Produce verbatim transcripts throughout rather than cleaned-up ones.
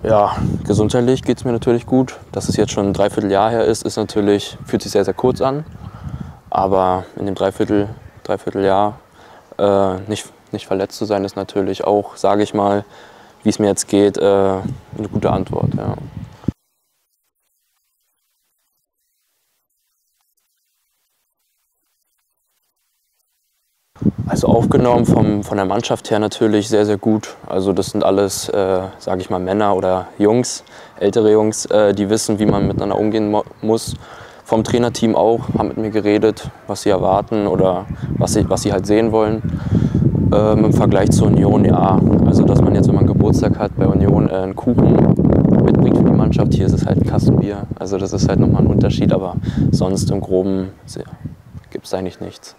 Ja, gesundheitlich geht es mir natürlich gut. Dass es jetzt schon ein Dreivierteljahr her ist, ist natürlich, fühlt sich sehr, sehr kurz an. Aber in dem Dreiviertel, Dreivierteljahr äh, nicht, nicht verletzt zu sein, ist natürlich auch, sage ich mal, wie es mir jetzt geht, äh, eine gute Antwort. Ja. Also aufgenommen vom, von der Mannschaft her natürlich sehr, sehr gut. Also das sind alles, äh, sage ich mal, Männer oder Jungs, ältere Jungs, äh, die wissen, wie man miteinander umgehen mo muss. Vom Trainerteam auch, haben mit mir geredet, was sie erwarten oder was sie, was sie halt sehen wollen. Ähm, Im Vergleich zur Union, ja, also dass man jetzt, wenn man Geburtstag hat, bei Union äh, einen Kuchen mitbringt für die Mannschaft, hier ist es halt ein Kastenbier. Also das ist halt nochmal ein Unterschied, aber sonst im Groben gibt es eigentlich nichts.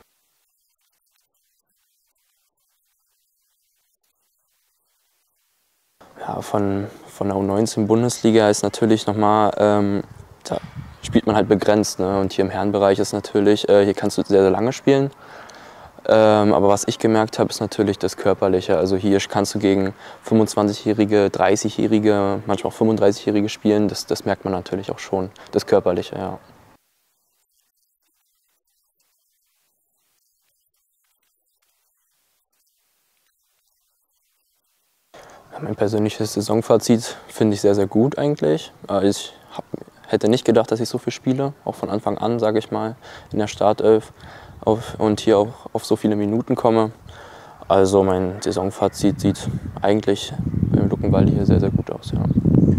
Ja, von, von der U neunzehn Bundesliga ist natürlich nochmal, ähm, da spielt man halt begrenzt. Ne? Und hier im Herrenbereich ist natürlich, äh, hier kannst du sehr, sehr lange spielen. Ähm, aber was ich gemerkt habe, ist natürlich das Körperliche. Also hier kannst du gegen fünfundzwanzigjährige, dreißigjährige, manchmal auch fünfunddreißigjährige spielen. Das, das merkt man natürlich auch schon, das Körperliche, ja. Ja, mein persönliches Saisonfazit finde ich sehr, sehr gut eigentlich. Äh, Ich hab, hätte nicht gedacht, dass ich so viel spiele, auch von Anfang an, sage ich mal, in der Startelf auf, und hier auch auf so viele Minuten komme. Also mein Saisonfazit sieht eigentlich beim Luckenwalde hier sehr, sehr gut aus. Ja.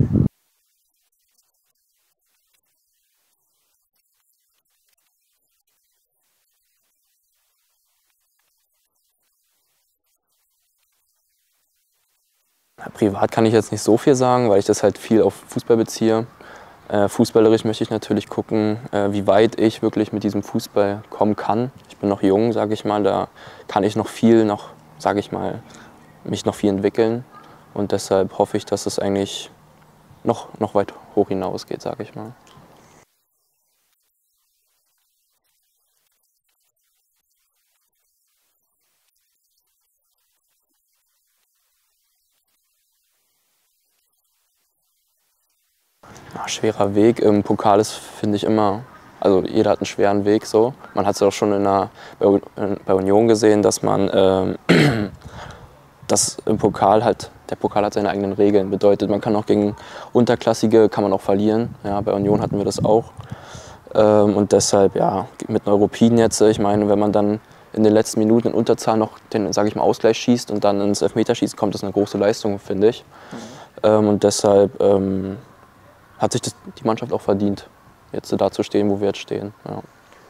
Ja, privat kann ich jetzt nicht so viel sagen, weil ich das halt viel auf Fußball beziehe. Äh, fußballerisch möchte ich natürlich gucken, äh, wie weit ich wirklich mit diesem Fußball kommen kann. Ich bin noch jung, sage ich mal, da kann ich noch viel, noch, sage ich mal, mich noch viel entwickeln. Und deshalb hoffe ich, dass es eigentlich noch, noch weit hoch hinausgeht, sage ich mal. Ja, schwerer Weg im Pokal ist, finde ich immer, also jeder hat einen schweren Weg so. Man hat es ja auch schon in der, bei, bei Union gesehen, dass man ähm, dass im Pokal halt, der Pokal hat seine eigenen Regeln. Bedeutet, man kann auch gegen Unterklassige kann man auch verlieren. Ja, bei Union hatten wir das auch. Ähm, und deshalb, ja, mit Neuruppin jetzt, ich meine, wenn man dann in den letzten Minuten in Unterzahl noch den, sage ich mal, Ausgleich schießt und dann ins Elfmeterschießen kommt, das eine große Leistung, finde ich. Ähm, und deshalb ähm, hat sich das, die Mannschaft auch verdient, jetzt da zu stehen, wo wir jetzt stehen. Ja.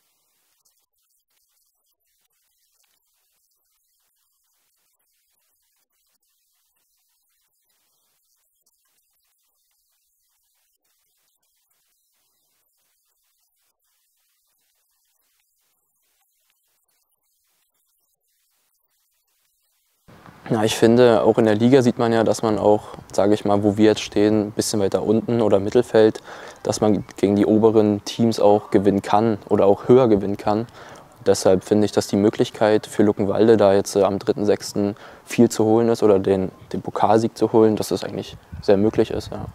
Ja, ich finde, auch in der Liga sieht man ja, dass man auch, sage ich mal, wo wir jetzt stehen, ein bisschen weiter unten oder Mittelfeld, dass man gegen die oberen Teams auch gewinnen kann oder auch höher gewinnen kann. Deshalb finde ich, dass die Möglichkeit für Luckenwalde, da jetzt äh, am dritten sechsten viel zu holen ist oder den, den Pokalsieg zu holen, dass das eigentlich sehr möglich ist. Ja.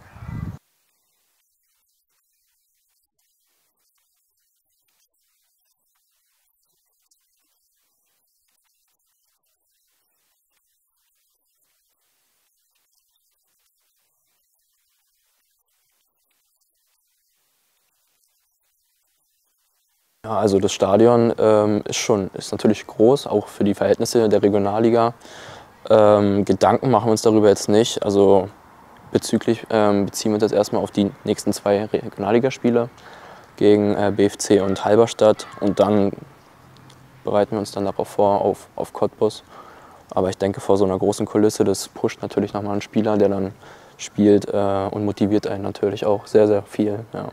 Ja, also das Stadion ähm, ist schon, ist natürlich groß, auch für die Verhältnisse der Regionalliga. Ähm, Gedanken machen wir uns darüber jetzt nicht. Also bezüglich ähm, beziehen wir uns jetzt erstmal auf die nächsten zwei Regionalligaspiele gegen äh, B F C und Halberstadt und dann bereiten wir uns dann darauf vor, auf, auf Cottbus. Aber ich denke, vor so einer großen Kulisse, das pusht natürlich nochmal einen Spieler, der dann spielt äh, und motiviert einen natürlich auch sehr, sehr viel. Ja.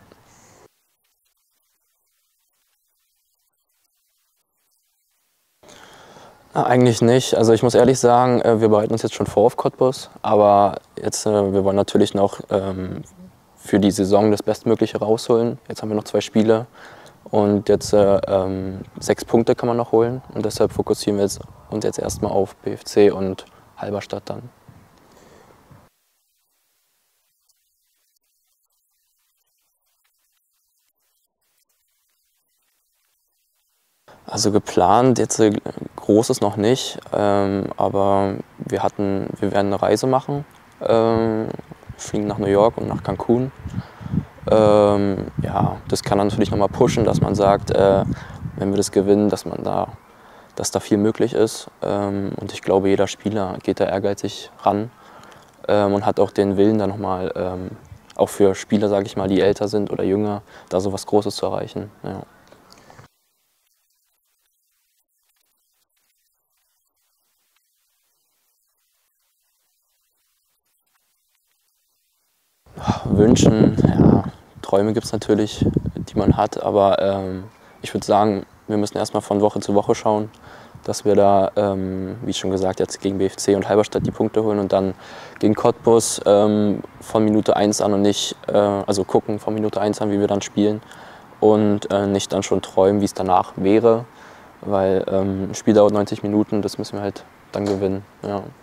Ah, eigentlich nicht. Also ich muss ehrlich sagen, äh, wir bereiten uns jetzt schon vor auf Cottbus, aber jetzt, äh, wir wollen natürlich noch ähm, für die Saison das Bestmögliche rausholen. Jetzt haben wir noch zwei Spiele und jetzt äh, ähm, sechs Punkte kann man noch holen und deshalb fokussieren wir jetzt, uns jetzt erstmal auf B F C und Halberstadt dann. Also geplant, jetzt äh, Großes noch nicht, ähm, aber wir hatten, wir werden eine Reise machen, ähm, fliegen nach New York und nach Cancun. Ähm, ja, das kann dann natürlich nochmal pushen, dass man sagt, äh, wenn wir das gewinnen, dass man da, dass da viel möglich ist. Ähm, und ich glaube, jeder Spieler geht da ehrgeizig ran ähm, und hat auch den Willen, da nochmal, ähm, auch für Spieler, sage ich mal, die älter sind oder jünger, da so was Großes zu erreichen. Ja. Wünschen, ja, Träume gibt es natürlich, die man hat, aber ähm, ich würde sagen, wir müssen erstmal von Woche zu Woche schauen, dass wir da, ähm, wie schon gesagt, jetzt gegen B F C und Halberstadt die Punkte holen und dann gegen Cottbus ähm, von Minute eins an und nicht, äh, also gucken von Minute eins an, wie wir dann spielen und äh, nicht dann schon träumen, wie es danach wäre, weil ähm, ein Spiel dauert neunzig Minuten, das müssen wir halt dann gewinnen. Ja.